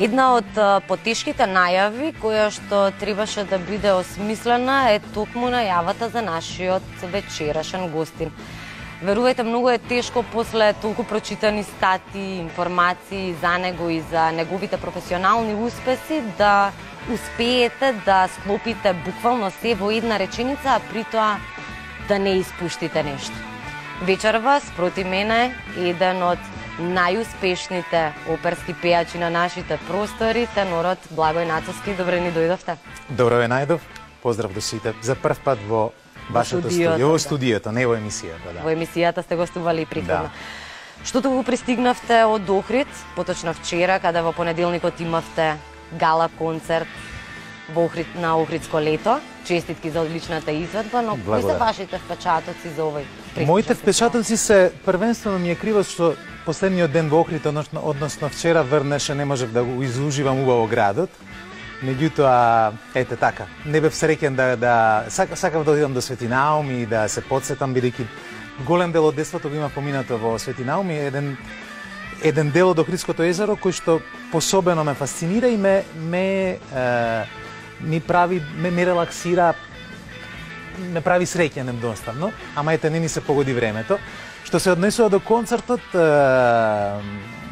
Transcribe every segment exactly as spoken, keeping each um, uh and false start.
Една од потешките најави која што требаше да биде осмислена е токму најавата за нашиот вечерашен гостин. Верувајте, многу е тешко после толку прочитани стати, информации за него и за неговите професионални успеси да успеете да склопите буквално се во една реченица, а при тоа да не испуштите нешто. Вечерва, спроти мене, еден од најуспешните оперски пејачи на нашите простори, тенорот Благој Нацовски. Добре ни дојдовте. Добро ве најдов. Поздрав до сите. За прв пат во вашето студио, во студиото, не во емисијата, да. Во емисијата сте гостували и претходно. Да. Што го пристигнавте од Охрид, поточно вчера, каде во понеделникот имавте гала концерт во Охрид, на Охридско лето. Честитки за одличната изведба, но кои се вашите впечатоци за овој престижен? Моите впечатоци се првенствено ми е криво што последниот ден во Охрид, односно, односно вчера врнеше, не можев да го изуживам убаво градот. Меѓутоа, ете така, не бев среќен да, да сак, сакав да одидам до Свети Наум и да се подсетам, бидејќи голем дел од детството го има поминато во Свети Наум и еден еден дел од Охридското езеро кој што пособено ме фасцинира и ме ме е, ми прави ме, ме релаксира, ме прави среќен едноставно, ама ете не ни се погоди времето. Што се однесува до концертот, е,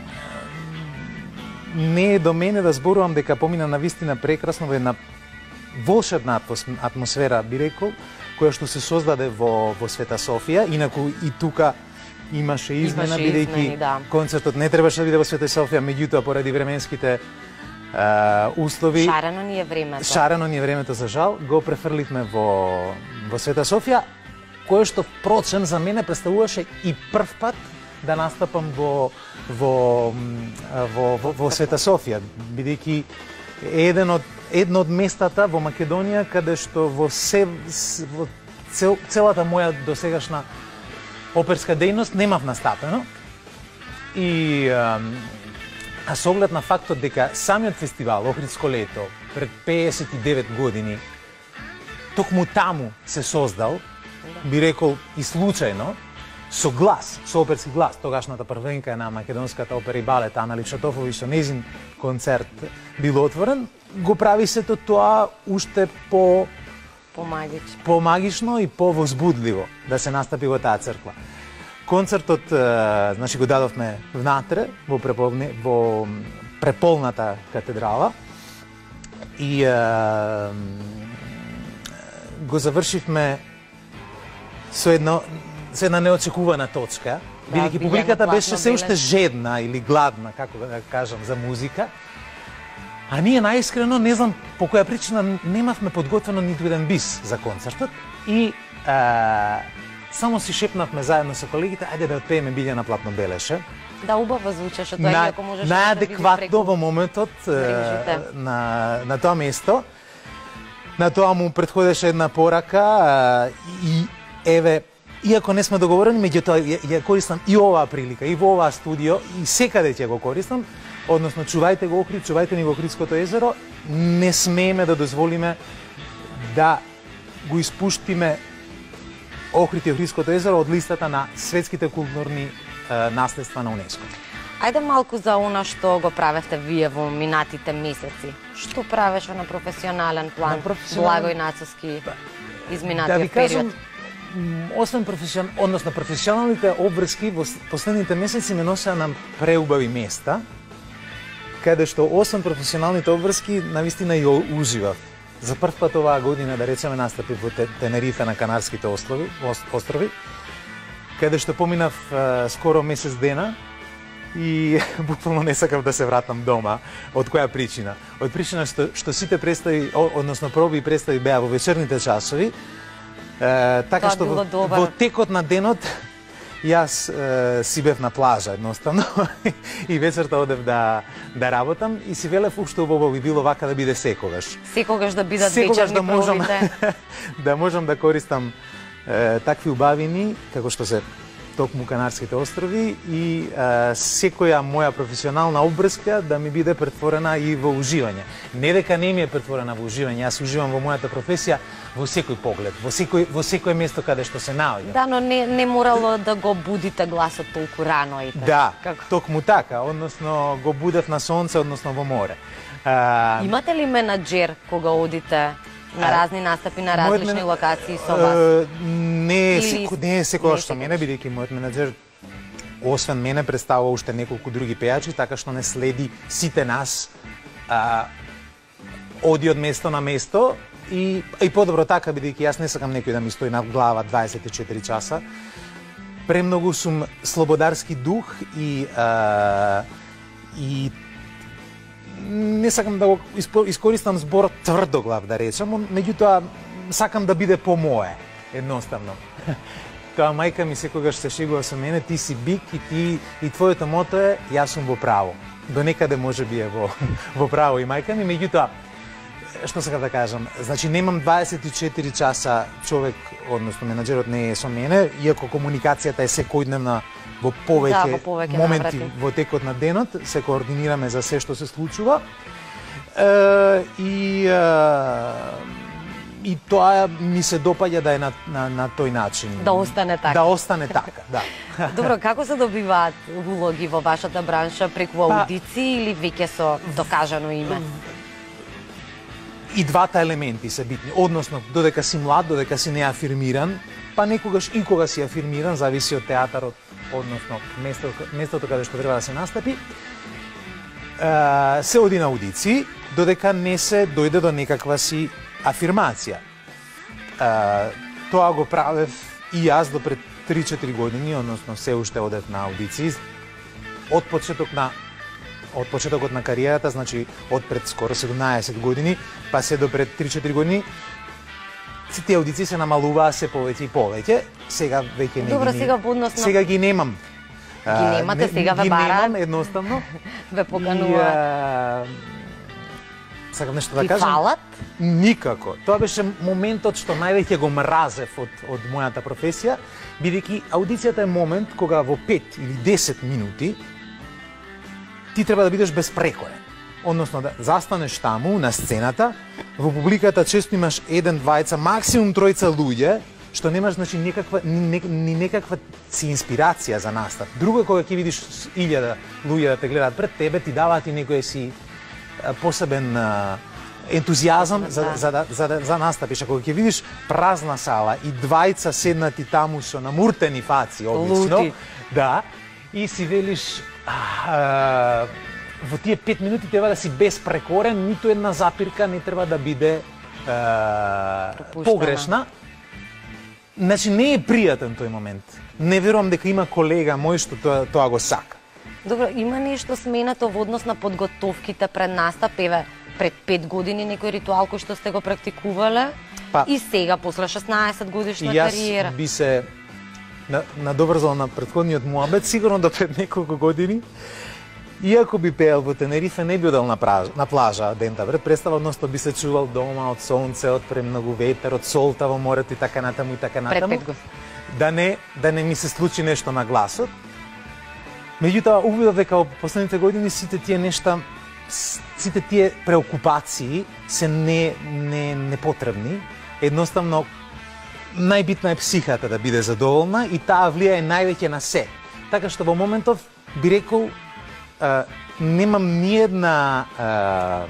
не е до мене да зборувам дека помина на вистина прекрасно во една волшебна атмосфера, би рекол, која што се создаде во, во Света Софија. Инаку и тука имаше измена, бидејќи да. Концертот не требаше да биде во Света Софија, меѓутоа поради временските Uh, услови. Шарено ни е времето. Шарено ни е времето, за жал. Го префрлитме во, во Света Софија, кое што впрочем за мене представуваше и прв пат да настапам во, во, во, во, во Света Софија, бидејќи еден од, едно од местата во Македонија каде што во, се, во цел, целата моја досегашна оперска дејност немав настапено. И а со оглед на фактот дека самиот фестивал Охридско лето пред пеесет и девет години токму таму се создал, би рекол и случајно, со глас, со оперски глас, тогашната првенка на македонската опера и балет Ана Личатофови со незин концерт бил отворен, го прави сето тоа уште по помагично, помагично и повозбудливо да се настапи во таа црква. Концертот, значи, го дадовме внатре, во, преполне, во преполната катедрала и е, го завршивме со, едно, со една неочекувана точка, да, бидејќи публиката беше се уште жедна или гладна, како да кажам, за музика, а ние наискрено, не знам по која причина, немавме подготвено ниту еден бис за концертот и е, само си шепнавме заедно со колегите, ајде да отпееме Билјана Платно белеше. Да, убаво звучеше тоа, на, иако можеше најадекватно во моментот на, на тоа место. На тоа му претходеше една порака и еве, иако не сме договорени, меѓутоа ја, ја користам и оваа прилика, и во оваа студио, и секаде ќе го користам, односно чувајте го Охрид, чувајте ни го Охридското езеро, не смееме да дозволиме да го испуштиме Охрид и Охридското езеро од листата на светските културни е, наследства на УНЕСКО. Ајде малку за она што го правевте вие во минатите месеци. Што правеше на професионален план, на професионален... Благој Нацовски изминатиот да ви кажам, период? освен професион... односно професионалните обврски во последните месеци ме носеа на преубави места, каде што освен професионалните обврски, навистина и уживав. За прв пат оваа година, да речеме, настапи во Тенерифе на Канарските острови, острови, каде што поминав е, скоро месец дена и буквално не сакав да се вратам дома. Од која причина? Од причина што, што сите представи, односно проби и представи беа во вечерните часови, е, така што во, во текот на денот јас е, си бев на плажа едноставно и вечерта одев да, да работам и си велев уште убаво би било вака да биде секогаш. Секогаш да бидат вечерни да можам, пробите. да можам да користам е, такви убавини, како што се токму Канарските острови и а, секоја моја професионална обврска да ми биде претворена и во уживање. Не дека не ми е претворена во уживање, јас уживам во мојата професија во секој поглед, во секој во секое место каде што се наоѓам. Да, но не не морало да го будите гласот толку рано и така. Да, Како? токму така, односно го будев на сонце, односно во море. А, Имате ли менаџер кога одите на А, разни настапи на различни мојот мен- локации со вас? Е, Не е Или секој, ист- не е не секој е што секојаш. мене, бидејќи мојот менаџер освен мене представува уште неколку други пејачи, така што не следи сите нас, а, оди од место на место и и подобро така, бидејќи јас не сакам некој да ми стои на глава дваесет и четири часа. Премногу сум слободарски дух и а, и не сакам да го испо- искористам зборот тврдоглав да речам, меѓутоа сакам да биде по мое, едноставно. Тоа мајка ми секогаш се шегува со мене, ти си бик и ти и твоето мото е јас сум во право. До некаде може би е во во право и мајка ми, меѓутоа што сакам да кажам, значи немам дваесет и четири часа човек, односно менаџерот не е со мене, иако комуникацијата е секојдневна во повеќе, Да, во повеќе моменти наврати. во текот на денот, се координираме за се што се случува. Е, и е, и тоа ми се допаѓа да е на, на, на тој начин. Да остане така. Да остане така, да. Добро, како се добиваат улоги во вашата бранша, преку Па- аудиции или веќе со докажано име? И двата елементи се битни. Односно, додека си млад, додека си неафирмиран, па некогаш и кога си афирмиран, зависи од театарот, односно местото, местото каде што треба да се настапи, е, се оди на аудиции, додека не се дојде до некаква си афирмација. Е, тоа го правев и јас до пред три-четири години, односно се уште одев на аудиции, од почеток на од почетокот на кариерата, значи од пред скоро седумнаесет години, па се до пред три-четири години, се тие аудиции се намалуваа се повеќе и повеќе. Сега веќе не Добро, ги сега во однос на- Сега ги немам. Ги А, немате, не- сега ве ги бараат. немам едноставно. Ве И, поканува. а, сакам нешто да Ви кажам. фалат? Никако. Тоа беше моментот што највеќе го мразев од, од мојата професија, бидејќи аудицијата е момент кога во пет или десет минути ти треба да бидеш безпрекорен. Односно да застанеш таму на сцената, во публиката често имаш еден, двајца, максимум тројца луѓе, што немаш значи некаква ни, ни некаква си инспирација за настап. Друго е кога ќе видиш илјада луѓе да те гледаат пред тебе, ти даваат и некој си а, посебен а, ентузијазам за, Да. за, да, за, да, за настапиш. А кога ќе видиш празна сала и двајца седнати таму со намуртени фаци, обично, Лути. да, и си велиш а, во тие пет минути треба да си безпрекорен, ниту една запирка не треба да биде а, Пропуштена. погрешна. Значи не е пријатен тој момент. Не верувам дека има колега мој што тоа, тоа го сака. Добро, има нешто сменато во однос на подготовките пред настап, еве, пред пет години некој ритуал кој што сте го практикувале Па- и сега после шеснаесет годишна И јас кариера. би се на- надоврзал на претходниот муабет, сигурно до пред неколку години. Иако би пеел во Тенерифе, не би одел на, пража, на плажа дента пред представа, односно би се чувал дома од сонце, од премногу ветер, од солта во морето и така натаму и така Пред натаму. пет години. Да не да не ми се случи нешто на гласот. Меѓутоа увидов дека во последните години сите тие нешта, с- сите тие преокупации се не не непотребни. Едноставно најбитна е психата да биде задоволна и таа влијае највеќе на се. Така што во моментов би рекол а, немам ниедна а,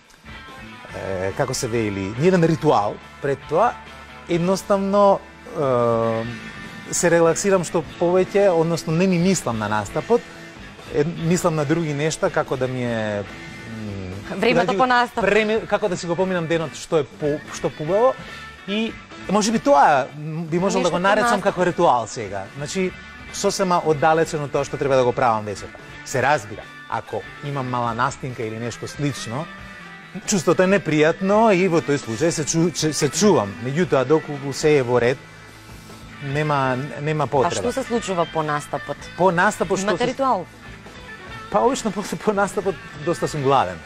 е, како се вели, ниеден ритуал пред тоа, едноставно е, се релаксирам што повеќе, односно не ми мислам на настапот, е, мислам на други нешта, како да ми е м, Времето да ги- по настап. Време, како да си го поминам денот што е по, што побаво и може би тоа м, би можел Нешто да го по наречам настап. како ритуал сега. Значи сосема оддалечен од тоа што треба да го правам вечерта. Се разбира, ако имам мала настинка или нешто слично, чувството е непријатно и во тој случај се, чу, че- се чувам. Меѓутоа, доколку се е во ред, нема, нема А потреба. што се случува по настапот? По настапот што Имате се... ритуал? Па обично после по настапот доста сум гладен.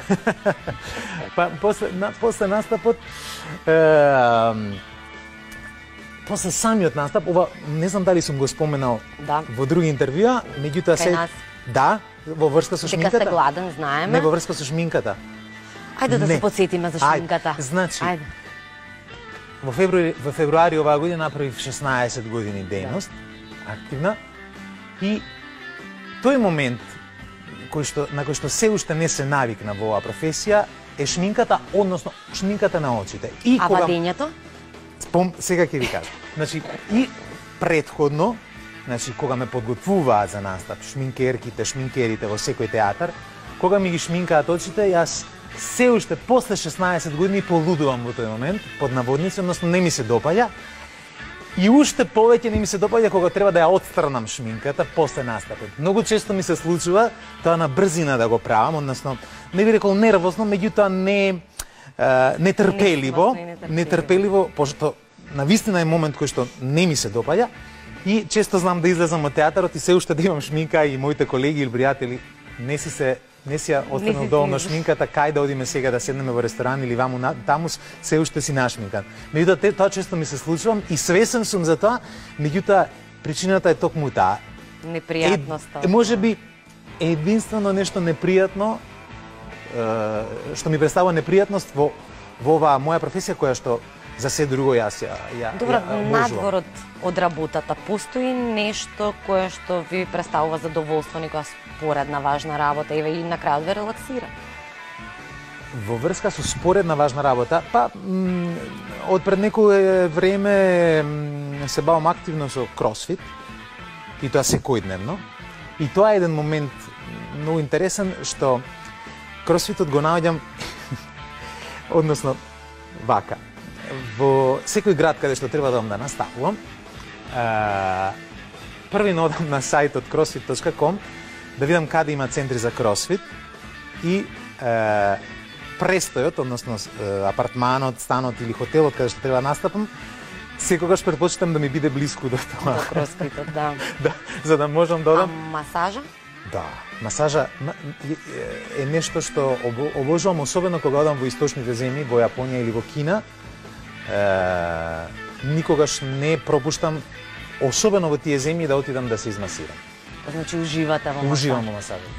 па после на, после настапот е, после самиот настап, ова не знам дали сум го споменал Да. во други интервјуа, меѓутоа Кај се нас. да, во врска со Дека шминката. сте гладен, знаеме. Не во врска со шминката. Ајде да Не. се подсетиме за Ајде, шминката. значи, Ајде. Во февруари, во февруари оваа година направив шеснаесет години дејност, активна, и тој момент кој што, на кој што се уште не се навикна во оваа професија е шминката, односно шминката на очите. И А кога вадењето? спом, сега ќе ви кажам. Значи и претходно, значи кога ме подготвуваат за настап, шминкерките, шминкерите во секој театар, кога ми ги шминкаат очите, јас се уште после шеснаесет години полудувам во тој момент, под наводници, односно не ми се допаѓа. И уште повеќе не ми се допаѓа кога треба да ја отстранам шминката после настапот. Многу често ми се случува тоа на брзина да го правам, односно не би рекол нервосно, меѓутоа не е, нетрпеливо, Несмасно и нетрпеливо. нетрпеливо, пошто навистина е момент кој што не ми се допаѓа и често знам да излезам од театарот и се уште да имам шминка и моите колеги или пријатели не си се не си ја Не останал си доволно си- шминката, кај да одиме сега да седнеме во ресторан или ваму на- таму се уште си нашминкан. Меѓутоа те- тоа често ми се случува и свесен сум за тоа, меѓутоа причината е токму таа. Непријатноста. Е, може би единствено нешто непријатно е, што ми представува непријатност во во оваа моја професија која што за се друго јас ја ја Добро, ја обожувам. надвор од работата, постои нешто кое што ви представува задоволство, некоја споредна важна работа еве и на крајот ве релаксира? Во врска со споредна важна работа, па м, од пред некое време м, се бавам активно со кросфит и тоа секојдневно. И тоа е еден момент многу интересен што кросфитот го наоѓам односно вака. Во секој град каде што треба да одам да наставувам, а, први одам на сајтот crossfit точка com да видам каде има центри за кросфит и е, престојот, односно е, апартманот, станот или хотелот каде што треба да настапам, секогаш предпочитам да ми биде блиску до тоа. До кросфитот, да. Да, за да можам да А одам. масажа? Да, масажа м- е, е нешто што обо- обожувам, особено кога одам во источните земји, во Јапонија или во Кина. Е, никогаш не пропуштам, особено во тие земји, да отидам да се измасирам. Значи уживате во масаж. Уживам во масажот.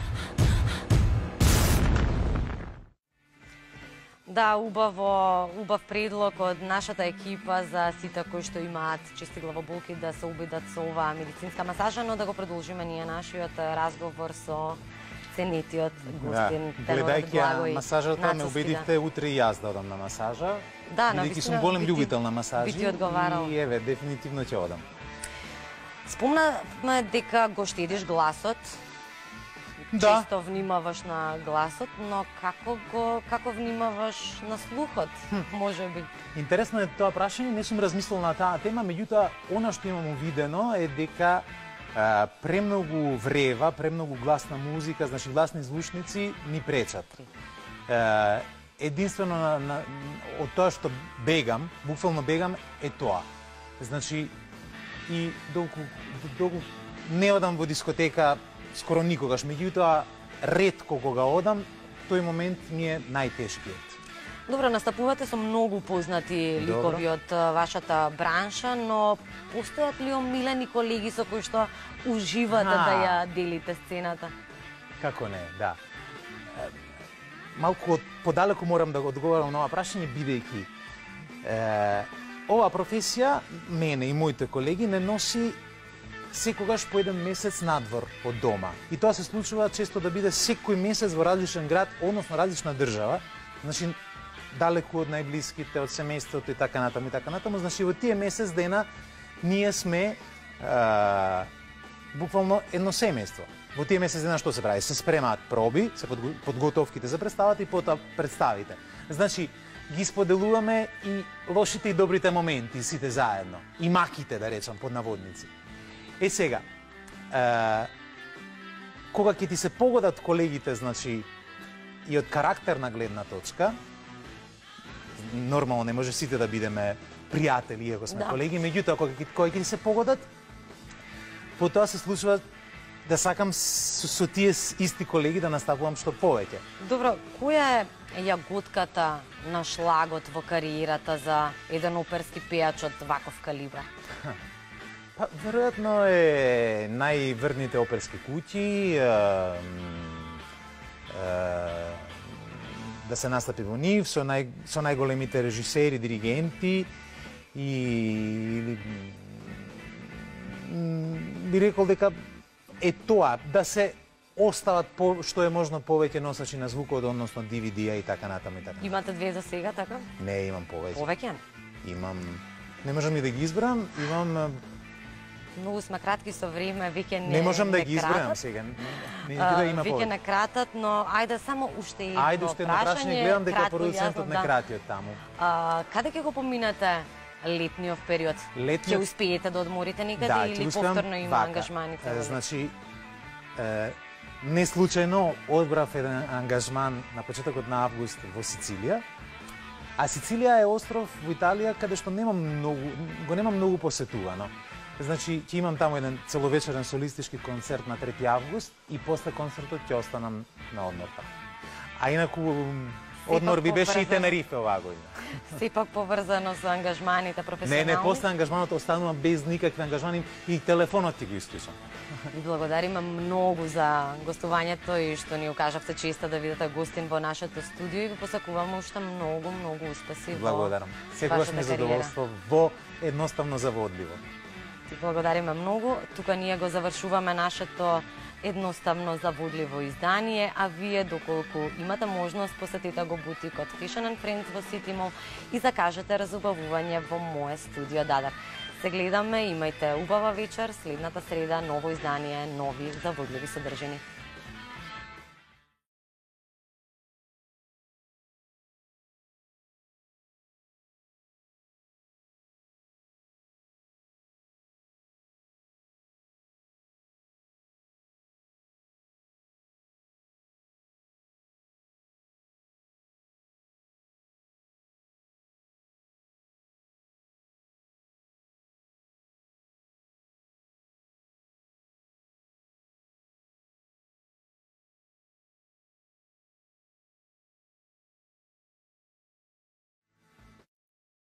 Да, убаво, убав предлог од нашата екипа за сите кои што имаат чести главоболки да се убедат со оваа медицинска масажа, но да го продолжиме ние нашиот разговор со ценетиот гостин Да, тенорот гледајќи ја Благој масажата, ме Нацовски, убедивте утре и јас да одам на масажа. Да, бидејќи навистина, сум голем би ти- љубител на масажи. би ти одговарал. И еве, дефинитивно ќе одам. Спомнавме дека го штедиш гласот. Да. Често внимаваш на гласот, но како го како внимаваш на слухот, можеби? Интересно е тоа прашање, не сум размислил на таа тема, меѓутоа, она што имам увидено е дека а, премногу врева, премногу гласна музика, значи гласни звучници ни пречат. А, единствено на, на, од тоа што бегам, буквално бегам, е тоа. Значи, и долку, долку не одам во дискотека скоро никогаш, меѓутоа, ретко кога одам, тој момент ми е најтешкиот. Добро, настапувате со многу познати ликови Добро. од а, вашата бранша, но постојат ли омилени колеги со кои што уживате А. да ја делите сцената? Како не, да. Е, Малку од- подалеку морам да го одговорам на ова прашање, бидејќи е, оваа професија, мене и моите колеги, не носи секогаш по еден месец надвор од дома. И тоа се случува често да биде секој месец во различен град, односно различна држава. Значи, далеку од најблиските, од семејството и така натаму и така натаму. Значи, во тие месец дена ние сме е, буквално едно семејство. Во тие месец дена што се прави? Се спремаат проби, се подго- подготовките за представата и потоа представите. Значи, ги споделуваме и лошите и добрите моменти сите заедно. И маките, да речам, под наводници. Е сега, е, кога ќе ти се погодат колегите, значи, и од карактерна гледна точка, нормално не може сите да бидеме пријатели, иако сме Да. колеги, меѓутоа кога ќе кога ќе ти се погодат, потоа се случува да сакам со, со тие исти колеги да наставувам што повеќе. Добро, која е јаготката на шлагот во кариерата за еден оперски пејач од ваков калибар? Па, веројатно е најврните оперски куќи, е, е, да се настапи во нив со, нај, со најголемите режисери, диригенти и би рекол дека е тоа, да се остават по, што е можно повеќе носачи на звукот, односно ди ви ди-а и така натаму и така. Имате две за сега, така? Не, имам повеќе. Повеќе? Имам, не можам и да ги избрам, имам... Многу сме кратки со време, веќе не Не можам да ги не изберам кратат. сега. Не, да има Веќе повеќе. не кратат, но ајде само уште едно Ајде уште едно прашање, гледам дека кратко, продуцентот јасно, не да. крати од таму. А, каде ќе го поминате летниот период? Летниот- Ќе успеете да одморите некаде Да, ќе или го успеам повторно има вака. ангажманите? Е, во лет? Значи, е, не случајно одбрав еден ангажман на почетокот на август во Сицилија. А Сицилија е остров во Италија каде што нема многу, го нема многу посетувано. Значи, ќе имам таму еден целовечерен солистички концерт на трети август и после концертот ќе останам на одмор таму. А инаку одмор би беше и поврзано. Тенерифе оваа година. Сепак поврзано со ангажманите Не, професионални. не, после ангажманот останувам без никакви ангажмани и телефонот ти го исклучам. Ви благодариме многу за гостувањето и што ни укажавте честа да видите гостин во нашето студио и ви посакуваме уште многу, многу успеси во Благодарам. Секогаш ми е вашата кариера. задоволство во едноставно заводливо. Ти благодариме многу. Тука ние го завршуваме нашето едноставно заводливо издание, а вие доколку имате можност посетете го бутикот Fashion and Friends во Сити Мол и закажете разубавување во мое студио Дадар. Се гледаме, имајте убава вечер, следната среда ново издание, нови заводливи содржини.